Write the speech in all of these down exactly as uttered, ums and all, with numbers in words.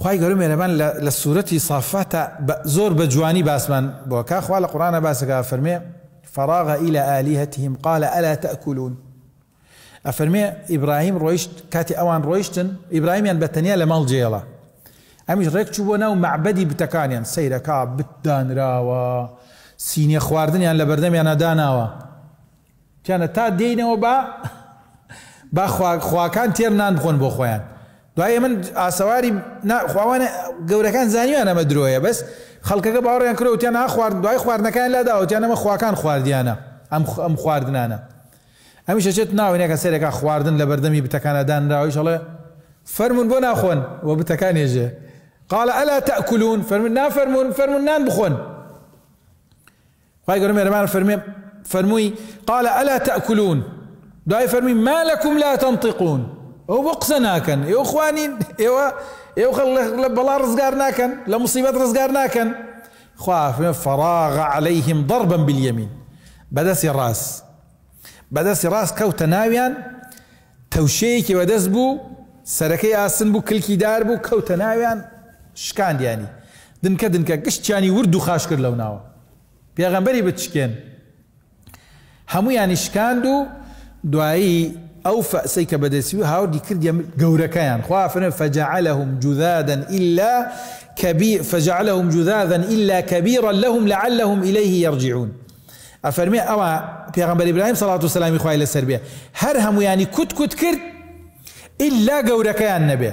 خواهی گەورە مێرەبان لە سوورەتی صافات زۆر بە جوانی باسمان بۆکە خوا لە قورئانە باسەکە فەرمێ فراغ إلى آلهتهم قال ألا تأكلون أفرمي إبراهيم رويشت كاتي أوان رويشتن إبراهيم يعني بتنيا لمال جيلا أمش ريك تشوفونه معبدي بتكان يعني سيركا بدان راوا سيني خواردن يعني لبردم يعني داناوا كان تا دينا وبا با خوا خوا كان تيرنان بخون بو خوان دوای من ئاسەواری خواوانە گەورەکان زانیوانە ئەمە درۆیە بەس خەڵکەکە باوەڕیان کردەوە وتیان ها خوارد دوای خواردنەکان لاداوە وتیان ئەمە خواکان خواردیانە ئەم ئەم خواردنانە ئەمیش ئەچێت ناوێنێکە سەرێکا خواردن لە بەردەمی بتەکانە دانراوەی ئەڵێ فەرمون بۆ ناخۆن و بتەکان ێژێ قال ألا تأكلون فەرمون نافەرمون فەرمون نان بخۆن خوای گەورە مێرەبان فەرمێ فەرمووی قال ألا تأكلون دوای فەرمی ما لكم لا تنطقون ئەو بۆ قسە ناکەن ئێوە خوانین ئێوە ئێوە لە بەڵا ڕزگار ناکەن لە موسیبەت ڕزگار ناکەن خوا فراغ عليهم ضربا باليمين بەدەستی ڕاست بەدەستی ڕاست کەوتە ناویان تەوشەیەکی بەدەست بوو سەرەکەی ئاسن بوو کلکی دار بوو کەوتە ناویان شکاندیانی دنکە دنکە گشتیانی ورد و خاش کرد لەو ناوە پێغەمبەری بچکێن هەموویانی شکاند و دوایی أو فأسيك بدسيو هاودي كرديا جوركيان خوافنا فجعلهم جذاذا إلا كبير فجعلهم جذاذا إلا كبيرا لهم لعلهم إليه يرجعون أفرمي أما بيغمبر إبراهيم صلى الله عليه وسلم إخوائي للسربية هرهم يعني كت كت كرد إلا جوركيان نبي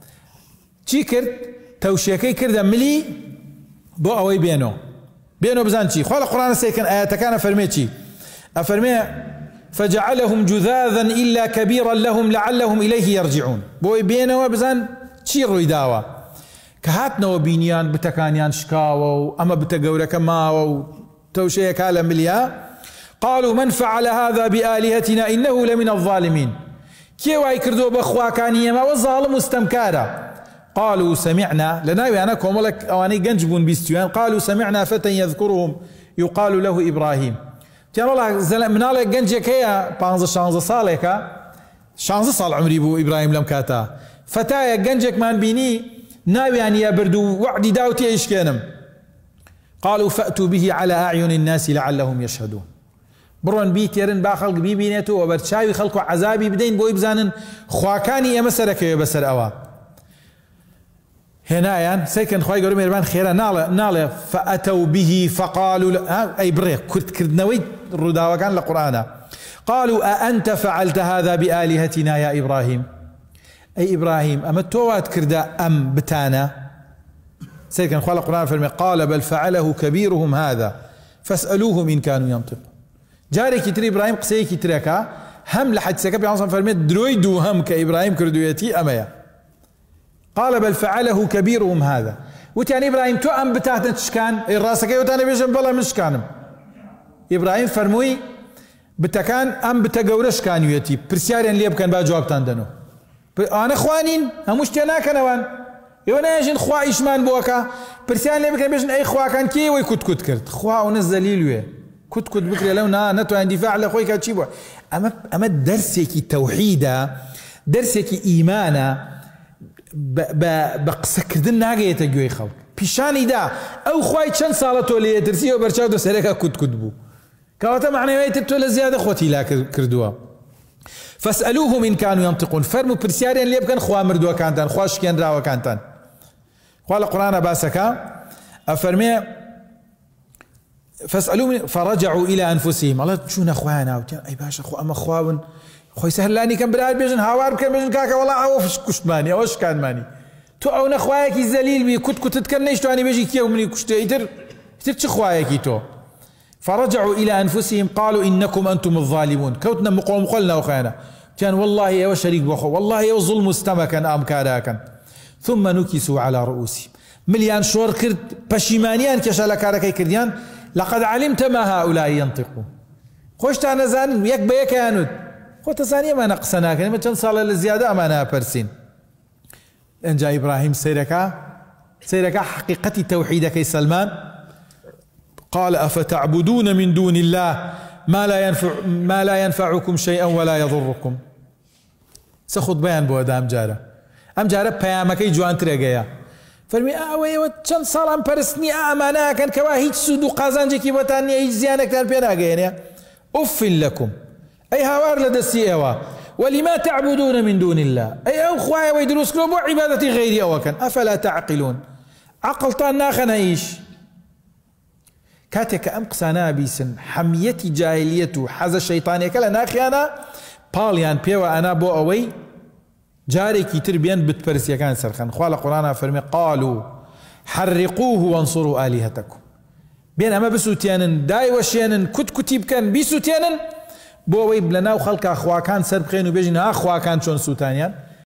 چی کرد توشيكي كرد ملي بو أوي بينو بينو بزان چی خواه القرآن سيكن آياتكان أفرمي چی أفرمي فجعلهم جذاذا إلا كبيرا لهم لعلهم إليه يرجعون بوي بينه وبزان چی روی داوا كهاتنا وبينيان بتكانيان شكاوا أما بتقورك ماوا توشيك على مليا قالوا من فعل هذا بآلهتنا إنه لمن الظالمين كي واي كردو بخوا كانيا ما والظالم مستمكارا قالوا سمعنا لنا أنا كوملك أواني جنجبون بيستيان قالوا سمعنا فتى يذكرهم يقال له إبراهيم كان والله زلم مناله جنجك هي بانز شانز صالك شانز صال عمري بو إبراهيم لم كاتا فتايا جنجك من بيني ناوي يعني يبردو وعدي داوتي ايش كانم قالوا فأتوا به على أعين الناس لعلهم يشهدون برون بيت يرن باخلق بي بينيتو وبرشاوي خلقوا عذابي بدين بو إبزانن خواكاني يا مسرك يا بسر أوا هنا يعني سيكن خواي قالوا ميربان خيرا ناله ناله فأتوا به فقالوا أي بريك كرت كردنوي الرداوة كان القرآن قالوا أأنت فعلت هذا بآلهتنا يا إبراهيم أي إبراهيم أما توات كردا أم بتانا سيكن خواي القرآن فرمي قال بل فعله كبيرهم هذا فاسألوهم إن كانوا ينطقون جاري كتري إبراهيم قسي كتريكا هم لحد سكب يعنصر فرمي درويدو هم كإبراهيم كردويتي أميا قال بل فعله كبيرهم هذا وتعني إبراهيم تو أم بتاعت تشكان الراسك وتاني بيجن بلا مشكانم إبراهيم فرموي بتكان أم بتجورش كان يتي برسيارين اللي يبكن بقى جواب تندنو أنا خوانين همش تنا كنوان يونا يجن خوا إيشمان بوكا برسيارين اللي يبكن بيجن أي خوا كان كي ويكت كت كرت خوا ونزليل ويه كت كت بكري لو نا نتو عندي فاعل أخوي كاتشيبوا أما أما درسك توحيدا درسك إيمانا بقسكردن ناقيته جوي خلق بيشاني دا او خواي چند سالته لي ترسي وبرچاو دو سريكا كد كدبو كواتا معنويت تو لزياده خوتي لا كردوا فاسالوهم ان كانوا ينطقون فرموا برسيارين اللي يبكن خوا مردوا كانتن خواش كان راوا كانتن قال القران باسكا افرمي فاسالوهم فرجعوا الى انفسهم الله شو اخوانا اي باشا اخو اما خواون خوي سهلاني كان براد بيجن هاوار كان بيجن كاكا والله عوف كشت ماني اوش كان ماني تو او نخواياكي زليل بي كنت كنت تكنيش تو اني بيجي كيو مني كشت يتر يتر تشخواياكي تو فرجعوا الى انفسهم قالوا انكم انتم الظالمون كوتنا مقوم قلنا وخانا كان والله يا شريك بخو والله يا ظلم مستمكا ام كاراكا ثم نكسوا على رؤوسهم مليان شور كرد بشيمانيان كشالا كاركاي كرديان لقد علمت ما هؤلاء ينطقون خوش انا زان يك بيك يانود خۆتە زانیە مانە قسە ناکەن ئێمە چەند ساڵە لە زیادە ئەمانە پەرسین ئەنجا ئیبراهیم سەیرەکە سەیرەکە حقیقەتی تەوحیدەکەی سەلمان قال أفتعبدون من دون الله ما لا ينفع ما لا ينفعكم شيئا ولا يضركم سخط بيان بو أم جارة أم جارة بيامكي جوان تريقيا فەرمی ئەوەیەوە چەند ساڵان پەرستنی ئامانەکەن کەوا هیچ سود و قازانجێکی بۆتان نییە، هیچ زیانێکتان پێ ناگەێنێ. أف لكم أي هاوار لدسي أوا ولما تعبدون من دون الله أي أو خوايا ويدروس كلوب عبادة غيري أو كان أفلا تعقلون عقل طان ناخنا إيش كاتك أم قسانا بيسن حميتي جاهليته حز الشيطان يكلا ناخيانا باليان بيوا أنا بو أوي جاري كي تربيان بتبرس يكان سرخان خوال قرآن فرمي قالوا حرقوه وانصروا آلهتكم بين أما بسوتيانن داي وشيانن كت كتيب كان بسوتيانن بو ويب لنا وخلق أخوا كان سربخين وبيجن أخوا كان شون سوتانيان